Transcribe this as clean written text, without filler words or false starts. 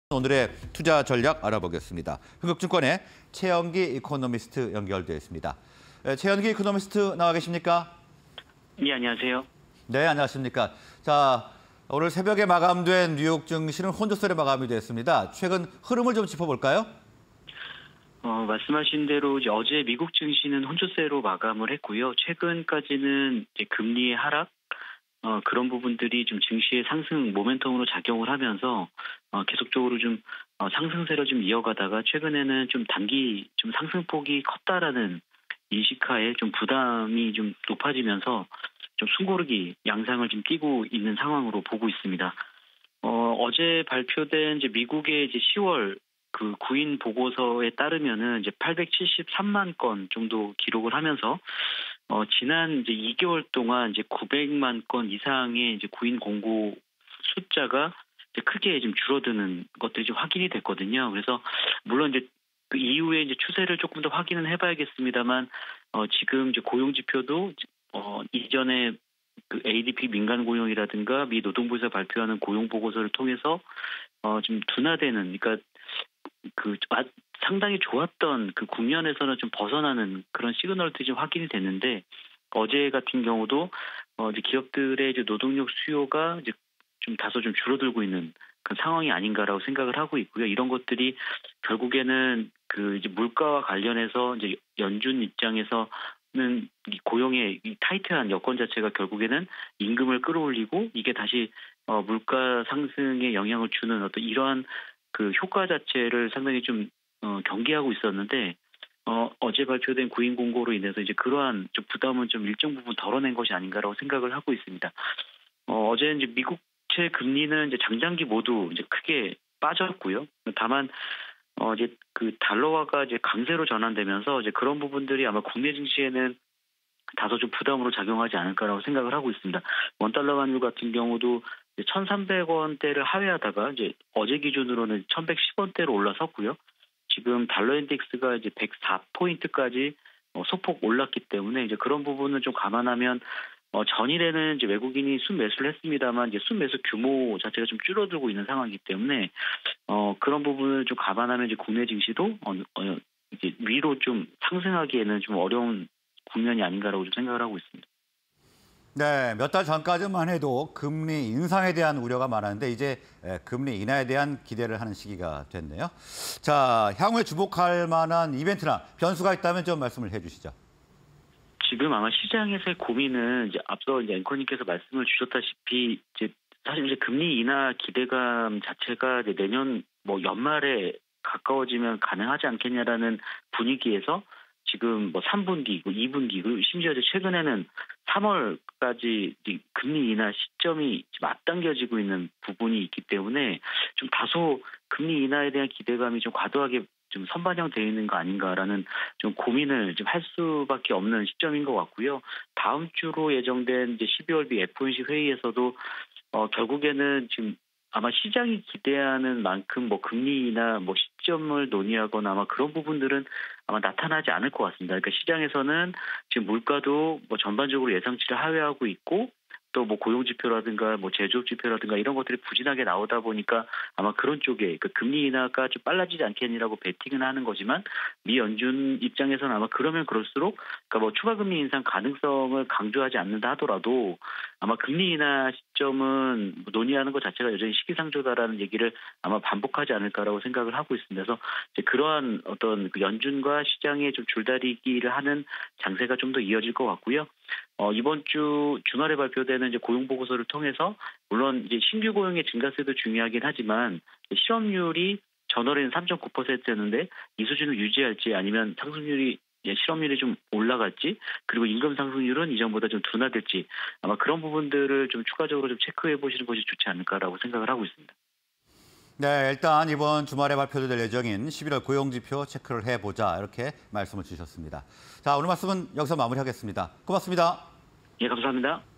오늘의 투자 전략 알아보겠습니다. 흥국증권의 최영기 이코노미스트 연결되어 있습니다. 최영기 이코노미스트 나와 계십니까? 네, 안녕하세요. 네, 안녕하십니까. 자, 오늘 새벽에 마감된 뉴욕 증시는 혼조세로 마감이 됐습니다. 최근 흐름을 좀 짚어볼까요? 말씀하신 대로 이제 어제 미국 증시는 혼조세로 마감을 했고요. 최근까지는 이제 금리의 하락, 그런 부분들이 좀 증시의 상승 모멘텀으로 작용을 하면서 계속적으로 좀 상승세를 좀 이어가다가 최근에는 좀 단기 좀 상승폭이 컸다라는 인식하에 좀 부담이 좀 높아지면서 좀 숨고르기 양상을 좀 띠고 있는 상황으로 보고 있습니다. 어제 발표된 이제 미국의 이제 10월 그 구인 보고서에 따르면은 이제 873만 건 정도 기록을 하면서 지난 이제 2개월 동안 이제 900만 건 이상의 이제 구인 공고 숫자가 이제 크게 좀 줄어드는 것들이 좀 확인이 됐거든요. 그래서 물론 이제 그 이후에 이제 추세를 조금 더 확인은 해봐야겠습니다만 지금 이제 고용 지표도 이전에 그 ADP 민간 고용이라든가 미 노동부에서 발표하는 고용 보고서를 통해서 좀 둔화되는, 그러니까 그 상당히 좋았던 그 국면에서는 좀 벗어나는 그런 시그널들이 좀 확인이 됐는데, 어제 같은 경우도 이제 기업들의 이제 노동력 수요가 이제 좀 다소 좀 줄어들고 있는 그런 상황이 아닌가라고 생각을 하고 있고요. 이런 것들이 결국에는 그 이제 물가와 관련해서 이제 연준 입장에서는 이 고용의 이 타이트한 여건 자체가 결국에는 임금을 끌어올리고 이게 다시 물가 상승에 영향을 주는 어떤 이러한 그 효과 자체를 상당히 좀 경계하고 있었는데, 어제 발표된 구인 공고로 인해서 이제 그러한 좀 부담은 좀 일정 부분 덜어낸 것이 아닌가라고 생각을 하고 있습니다. 어제 이제 미국채 금리는 이제 장장기 모두 이제 크게 빠졌고요. 다만 이제 그 달러화가 이제 강세로 전환되면서 이제 그런 부분들이 아마 국내 증시에는 다소 좀 부담으로 작용하지 않을까라고 생각을 하고 있습니다. 원달러 환율 같은 경우도 1,300원대를 하회하다가 이제 어제 기준으로는 1,110원대로 올라섰고요. 지금 달러 인덱스가 이제 104포인트까지 소폭 올랐기 때문에 이제 그런 부분은 좀 감안하면 전일에는 이제 외국인이 순매수를 했습니다만 이제 순매수 규모 자체가 좀 줄어들고 있는 상황이기 때문에 그런 부분을 좀 감안하면 이제 국내 증시도 이제 위로 좀 상승하기에는 좀 어려운 국면이 아닌가라고 좀 생각을 하고 있습니다. 네, 몇 달 전까지만 해도 금리 인상에 대한 우려가 많았는데 이제 금리 인하에 대한 기대를 하는 시기가 됐네요. 자, 향후에 주목할 만한 이벤트나 변수가 있다면 좀 말씀을 해주시죠. 지금 아마 시장에서의 고민은 이제 앞서 이제 앵커님께서 말씀을 주셨다시피 이제 사실 이제 금리 인하 기대감 자체가 이제 내년 뭐 연말에 가까워지면 가능하지 않겠냐라는 분위기에서 지금 뭐 3분기, 2분기, 그리고 심지어 이제 최근에는 3월까지 금리 인하 시점이 지금 앞당겨지고 있는 부분이 있기 때문에 좀 다소 금리 인하에 대한 기대감이 좀 과도하게 좀 선반영되어 있는 거 아닌가라는 좀 고민을 좀 할 수밖에 없는 시점인 것 같고요. 다음 주로 예정된 이제 12월비 FOMC 회의에서도 결국에는 지금 아마 시장이 기대하는 만큼 뭐 금리나 뭐 시점을 논의하거나 아마 그런 부분들은 아마 나타나지 않을 것 같습니다. 그러니까 시장에서는 지금 물가도 뭐 전반적으로 예상치를 하회하고 있고 또 뭐 고용 지표라든가 뭐 제조업 지표라든가 이런 것들이 부진하게 나오다 보니까 아마 그런 쪽에 그 금리 인하가 좀 빨라지지 않겠니라고 베팅은 하는 거지만 미 연준 입장에서는 아마 그러면 그럴수록 그러니까 뭐 추가 금리 인상 가능성을 강조하지 않는다 하더라도 아마 금리 인하 시점은 논의하는 것 자체가 여전히 시기상조다라는 얘기를 아마 반복하지 않을까라고 생각을 하고 있습니다. 그래서 이제 그러한 어떤 그 연준과 시장의 좀 줄다리기를 하는 장세가 좀 더 이어질 것 같고요. 이번 주 주말에 발표되는 이제 고용 보고서를 통해서 물론 이제 신규 고용의 증가세도 중요하긴 하지만 실업률이 전월에는 3.9%였는데 이 수준을 유지할지 아니면 상승률이 실업률이 좀 올라갈지 그리고 임금 상승률은 이전보다 좀 둔화될지 아마 그런 부분들을 좀 추가적으로 좀 체크해 보시는 것이 좋지 않을까라고 생각을 하고 있습니다. 네, 일단 이번 주말에 발표될 예정인 11월 고용지표 체크를 해보자 이렇게 말씀을 주셨습니다. 자, 오늘 말씀은 여기서 마무리하겠습니다. 고맙습니다. 예, 감사합니다.